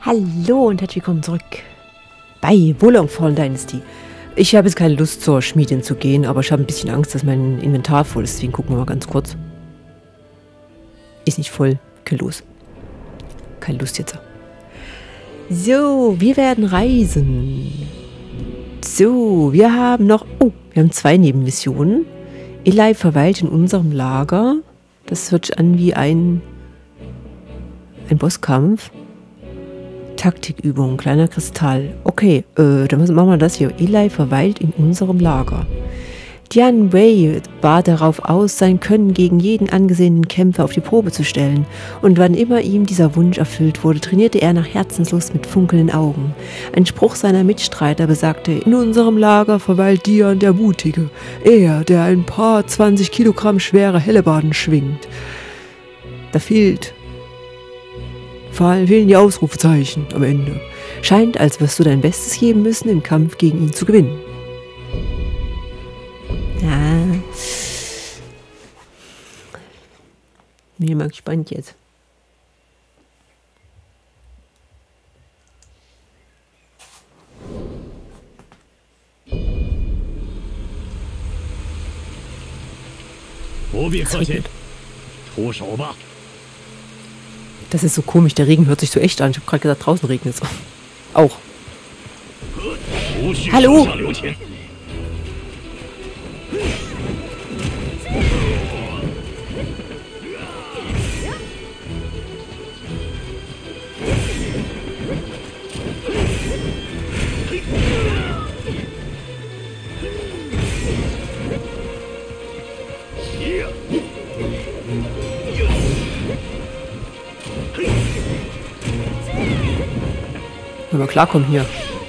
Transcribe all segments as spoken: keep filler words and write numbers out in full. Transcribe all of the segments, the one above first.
Hallo und herzlich willkommen zurück bei Wolong Fallen Dynasty. Ich habe jetzt keine Lust zur Schmiedin zu gehen, aber ich habe ein bisschen Angst, dass mein Inventar voll ist. Deswegen gucken wir mal ganz kurz. Ist nicht voll. Okay, los. Keine Lust jetzt. So, wir werden reisen. So, wir haben noch... Oh, wir haben zwei Nebenmissionen. Eli verweilt in unserem Lager. Das hört sich an wie ein... ein Bosskampf. Taktikübung, kleiner Kristall. Okay, äh, dann machen wir das hier. Eli verweilt in unserem Lager. Dian Wei war darauf aus, sein Können gegen jeden angesehenen Kämpfer auf die Probe zu stellen. Und wann immer ihm dieser Wunsch erfüllt wurde, trainierte er nach Herzenslust mit funkelnden Augen. Ein Spruch seiner Mitstreiter besagte, in unserem Lager verweilt Dian der Mutige. Er, der ein paar zwanzig Kilogramm schwere Hellebarden schwingt. Da fehlt... fehlen die Ausrufezeichen am Ende. Scheint, als wirst du dein Bestes geben müssen, im Kampf gegen ihn zu gewinnen. Ja. Bin ich mal gespannt jetzt. Es regnet. Das ist so komisch, der Regen hört sich so echt an. Ich habe gerade gesagt, draußen regnet es auch. Hallo! Wenn wir klarkommen hier.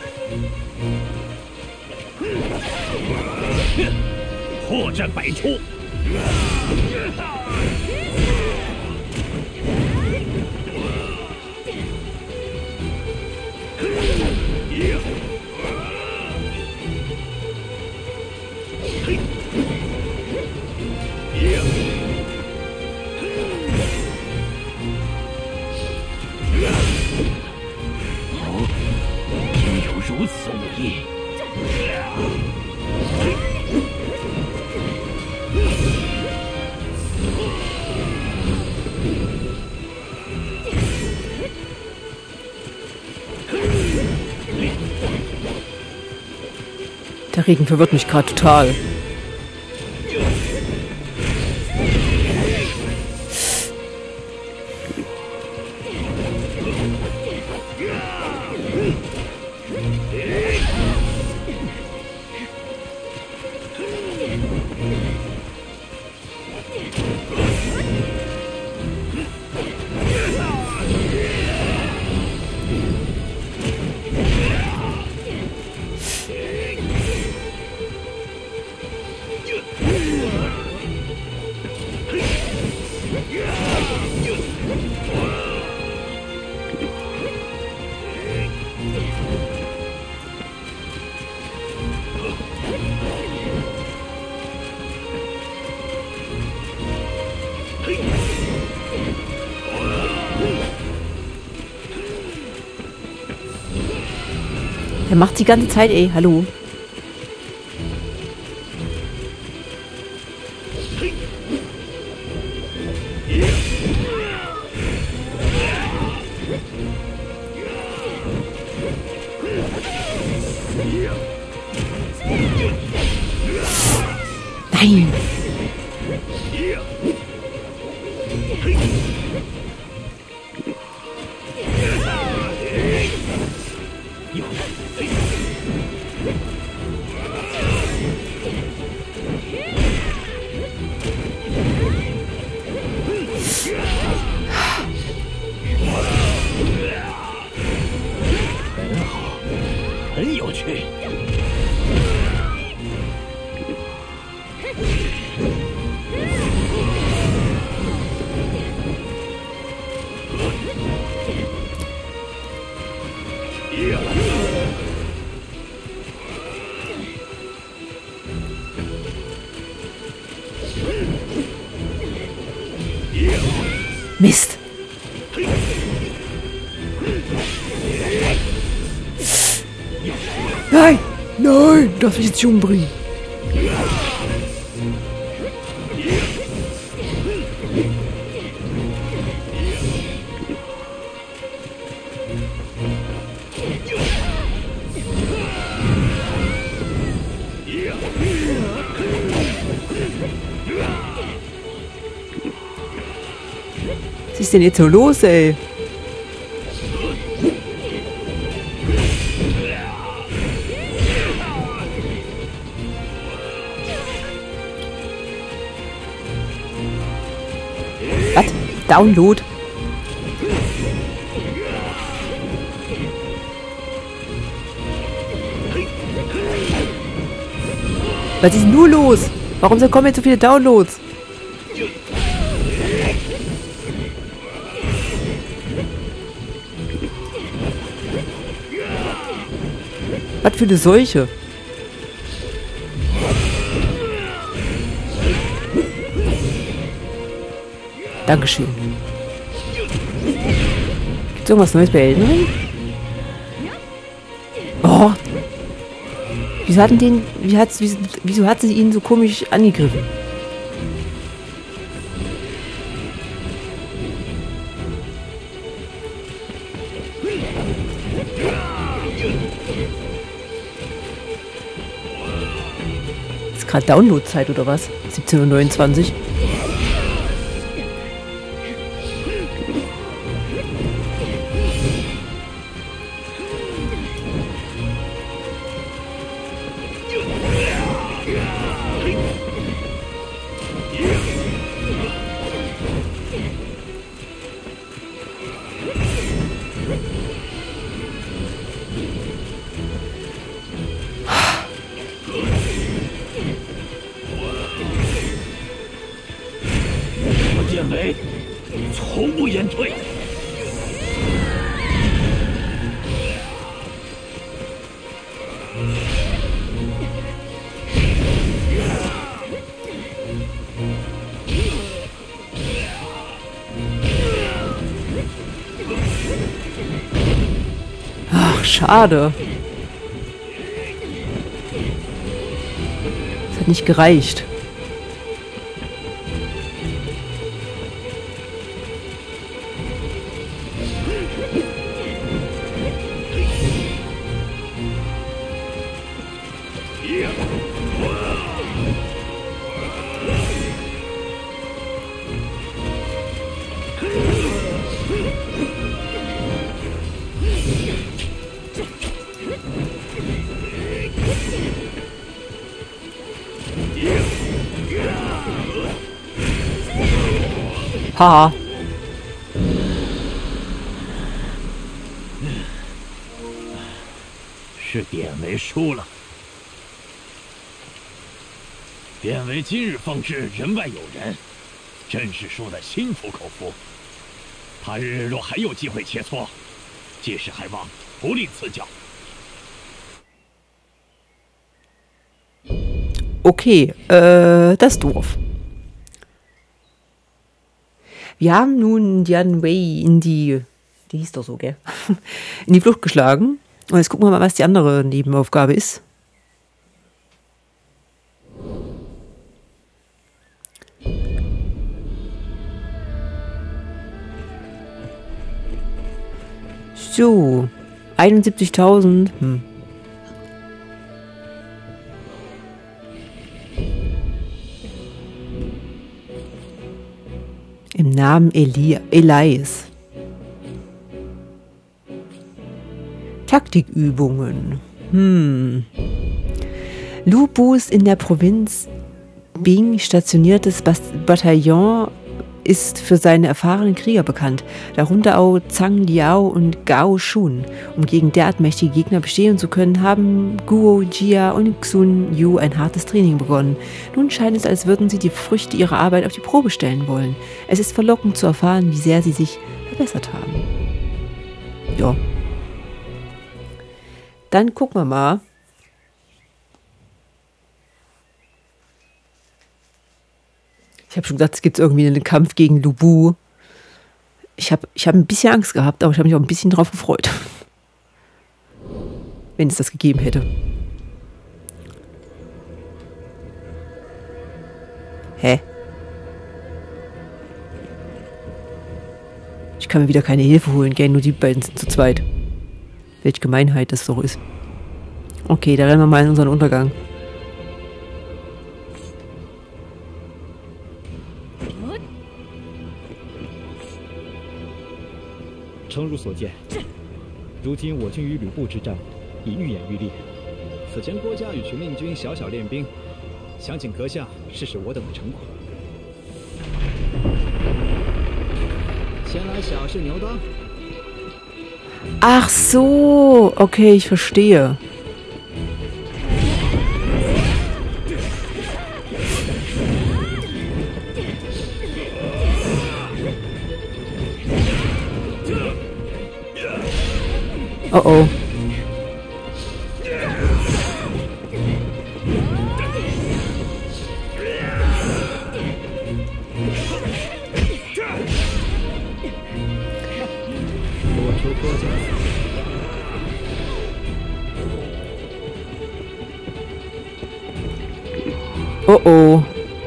Der Regen verwirrt mich gerade total. Er macht die ganze Zeit, ey, hallo. Nein. Mist. Nein! Nein! Du darfst mich jetzt nicht umbringen. Was ist denn jetzt so los, ey? Was? Download? Was ist nur los? Warum kommen jetzt so viele Downloads? Was für eine Seuche? Dankeschön. Gibt's irgendwas Neues bei Elden Ring? Oh! Wieso hatten den. Wie hat's, wieso, wieso hat sie ihn so komisch angegriffen? Ist gerade Downloadzeit oder was? siebzehn Uhr neunundzwanzig. Ach, schade. Es hat nicht gereicht. Haha. 是典韦输了。典韦今日方知人外有人，真是输得心服口服。他日若还有机会切磋，届时还望不吝赐教。 Okay, äh, das Dorf. Wir haben nun Dian Wei in die, die hieß doch so, gell? in die Flucht geschlagen. Und jetzt gucken wir mal, was die andere Nebenaufgabe ist. So, einundsiebzigtausend. Hm. Im Namen Eli Elias. Taktikübungen. Hm. Lubus in der Provinz Bing stationiertes Bataillon ist für seine erfahrenen Krieger bekannt, darunter auch Zhang Liao und Gao Shun. Um gegen derart mächtige Gegner bestehen zu können, haben Guo Jia und Xun Yu ein hartes Training begonnen. Nun scheint es, als würden sie die Früchte ihrer Arbeit auf die Probe stellen wollen. Es ist verlockend zu erfahren, wie sehr sie sich verbessert haben. Ja. Dann gucken wir mal. Ich habe schon gesagt, es gibt irgendwie einen Kampf gegen Lu Bu. Ich habe ich hab ein bisschen Angst gehabt, aber ich habe mich auch ein bisschen drauf gefreut. wenn es das gegeben hätte. Hä? Ich kann mir wieder keine Hilfe holen, gell? Nur die beiden sind zu zweit. Welche Gemeinheit das doch ist. Okay, da rennen wir mal in unseren Untergang. 诚如所见，如今我军与吕布之战已愈演愈烈。此前郭嘉与群令军小小练兵，想请阁下试试我等的成果。先来小试牛刀。 Ach so, okay, ich verstehe. Oh oh. Oh oh.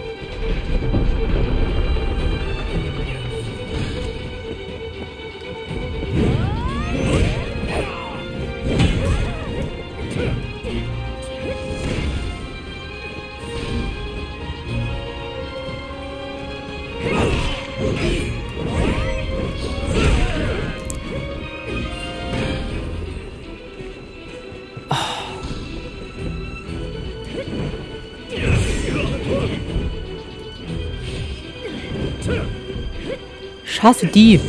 Ich hasse die.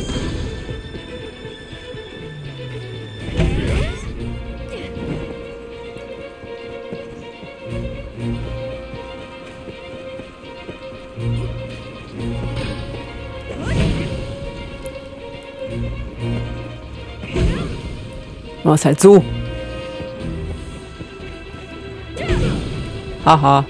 Oh, ist halt so. Haha.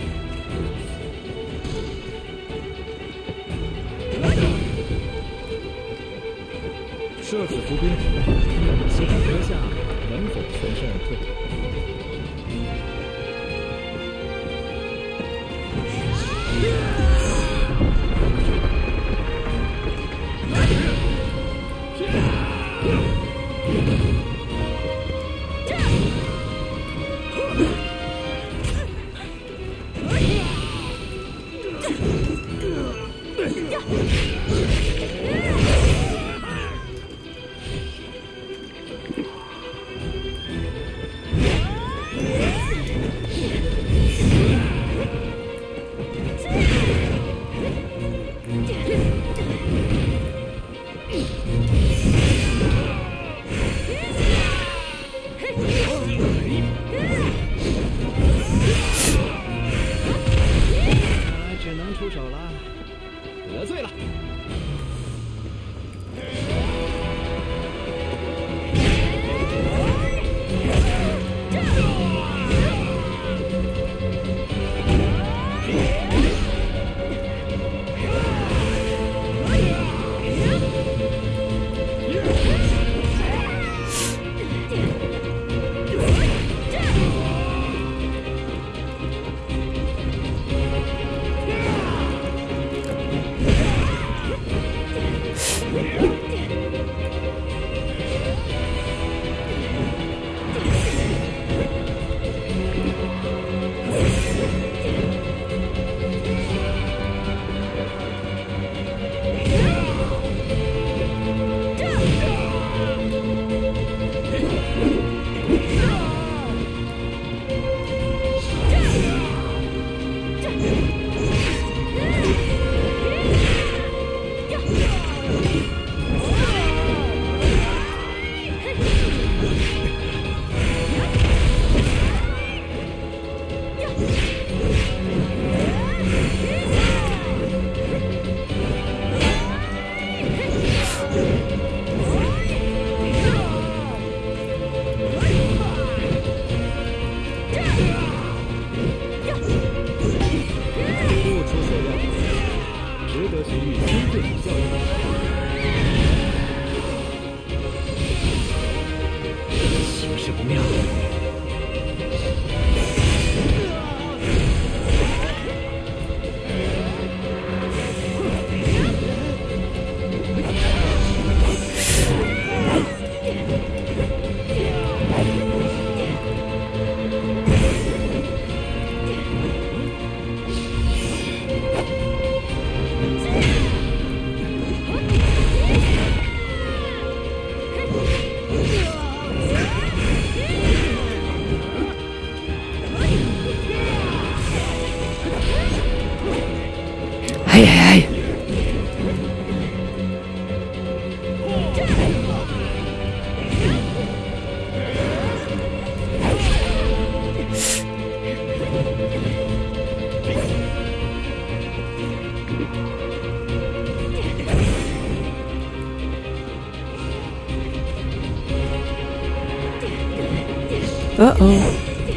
Hey, hey, hey. Uh-oh.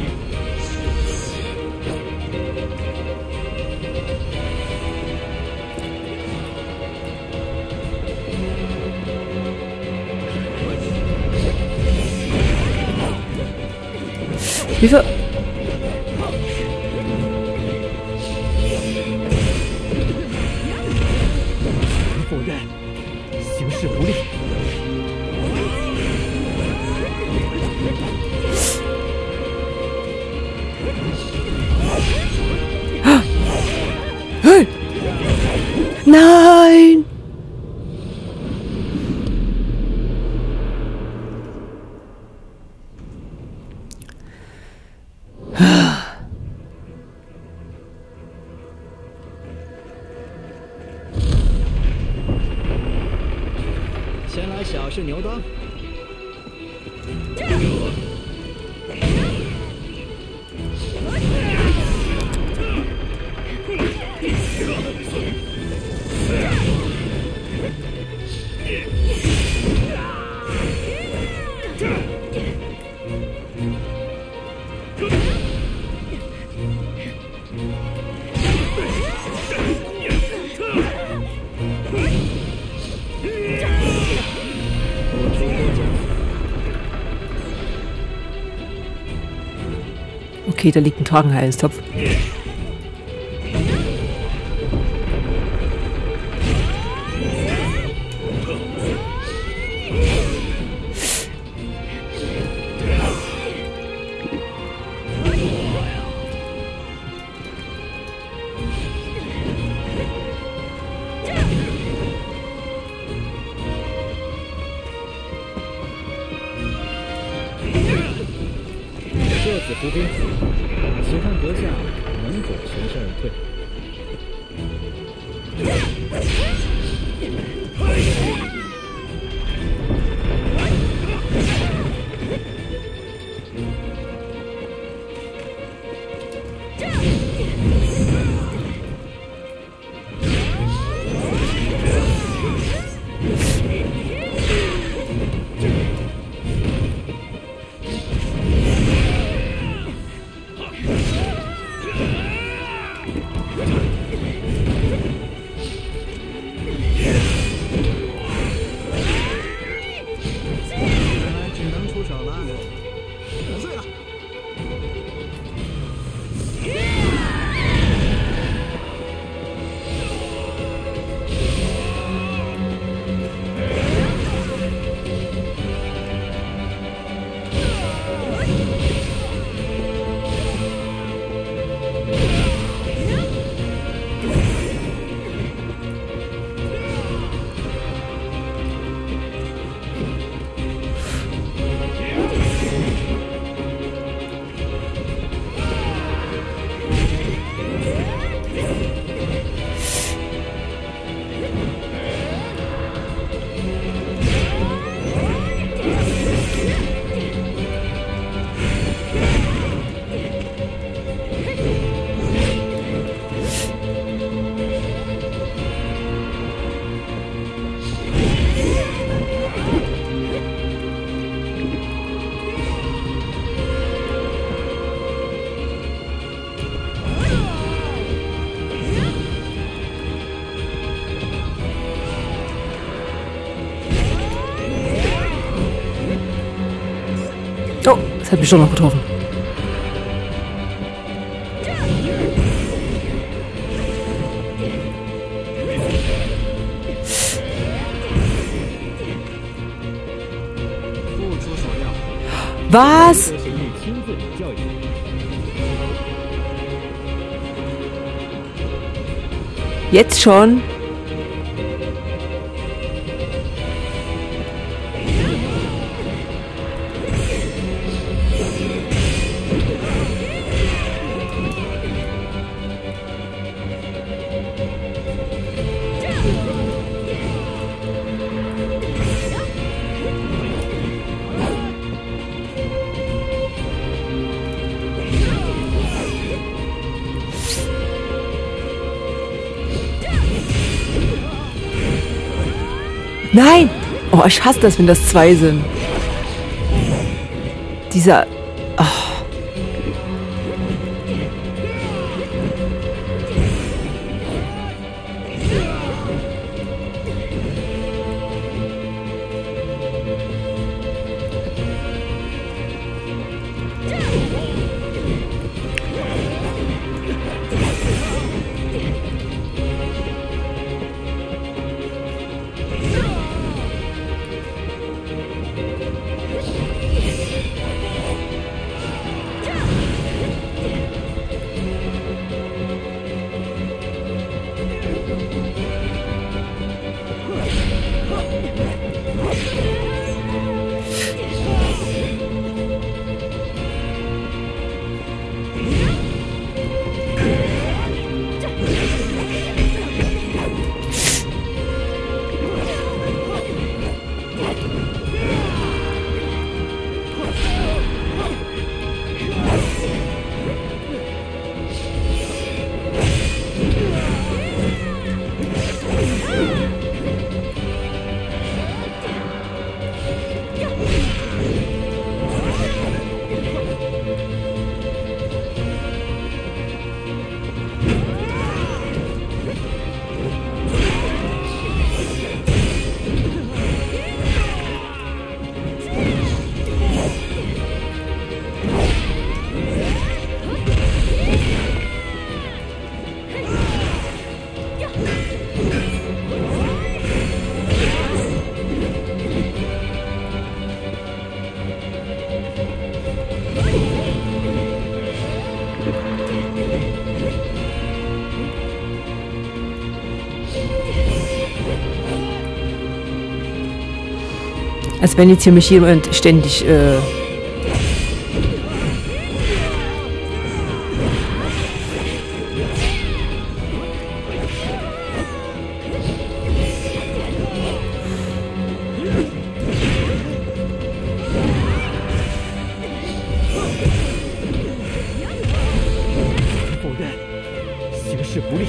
Hilfe! 否认，行事不利。 Nein! 先来小试牛刀。 Okay, da liegt ein Tragenheilstopf. 射死伏兵，且看阁下能否全身而退。 Oh, das hat mich schon noch getroffen. Was? Jetzt schon? Nein! Oh, ich hasse das, wenn das zwei sind. Dieser... Oh. Als wenn jetzt hier mich jemand ständig... Äh 否认，形势不利。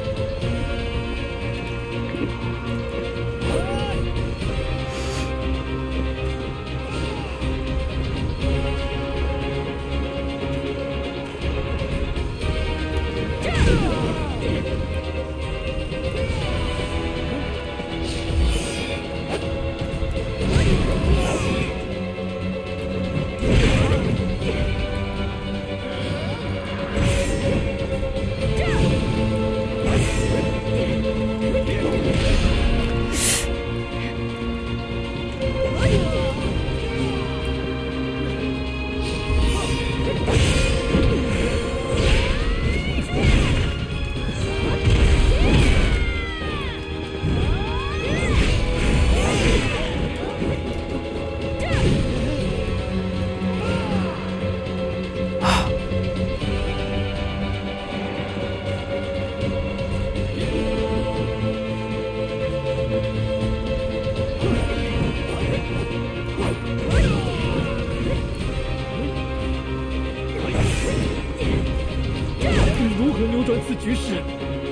如何扭转此局势？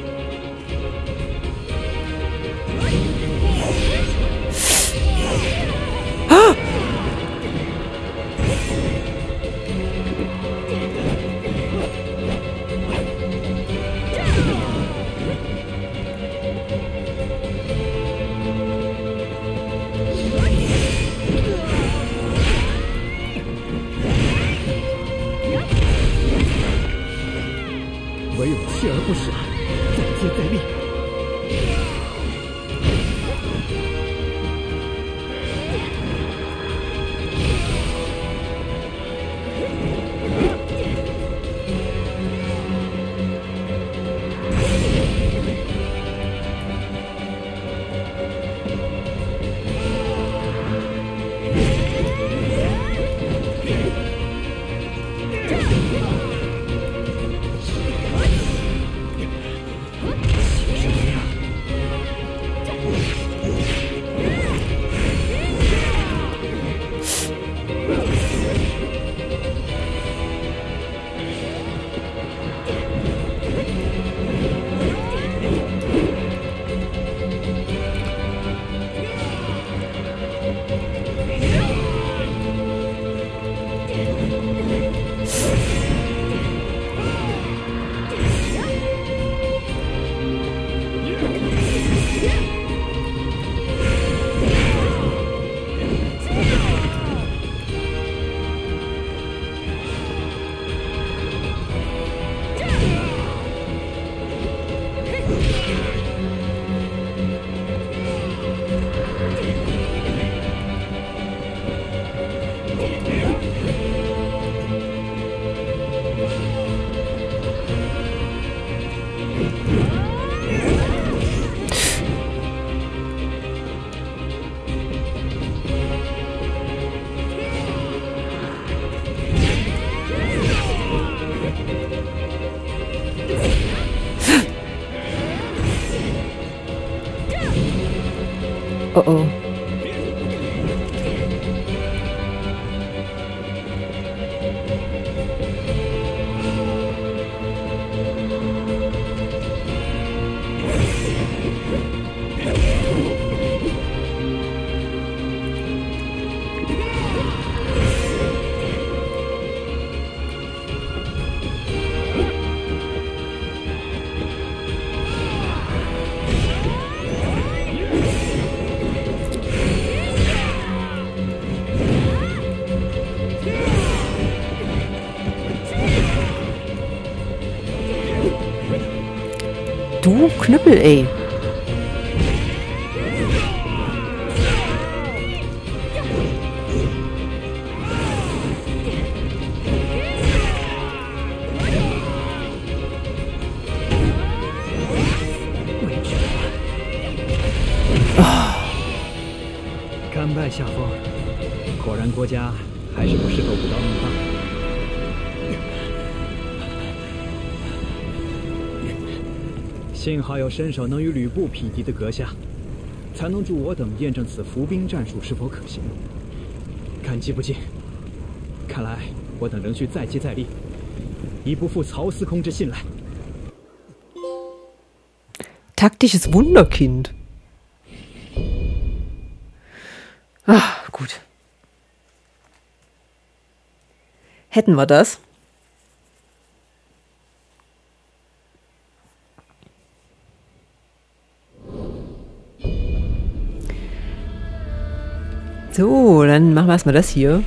啊！ 唯有锲而不舍，再接再厉。形势 Oh oh. Du Knüppel, ey. Oh. 甘拜下风，果然郭嘉还是不适合武道那么大。 幸好有身手能与吕布匹敌的阁下，才能助我等验证此伏兵战术是否可行。感激不尽。看来我等仍需再接再厉，以不负曹司空之信赖。 Taktisches Wunderkind. Ah, gut. Hätten wir das? So, dann machen wir erstmal das hier.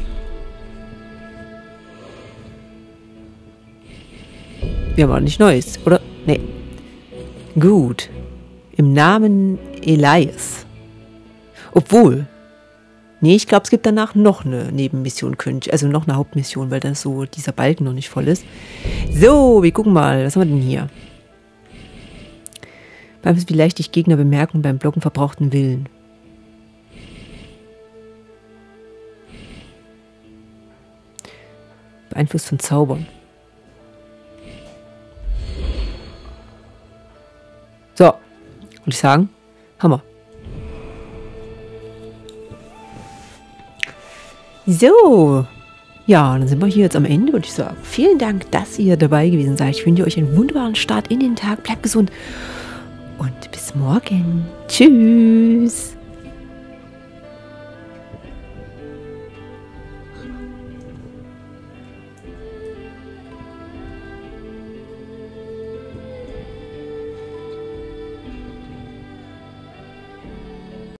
Wir haben auch nicht Neues, oder? Nee. Gut. Im Namen Elias. Obwohl. Nee, ich glaube, es gibt danach noch eine Nebenmission, also noch eine Hauptmission, weil dann so dieser Balken noch nicht voll ist. So, wir gucken mal. Was haben wir denn hier? Beeinflusst wie leicht dich Gegner bemerken beim Blocken verbrauchten Willen. Beeinflusst von Zaubern. So, würde ich sagen, Hammer. So, ja, dann sind wir hier jetzt am Ende, würde ich sagen. Vielen Dank, dass ihr dabei gewesen seid. Ich wünsche euch einen wunderbaren Start in den Tag. Bleibt gesund und bis morgen. Tschüss.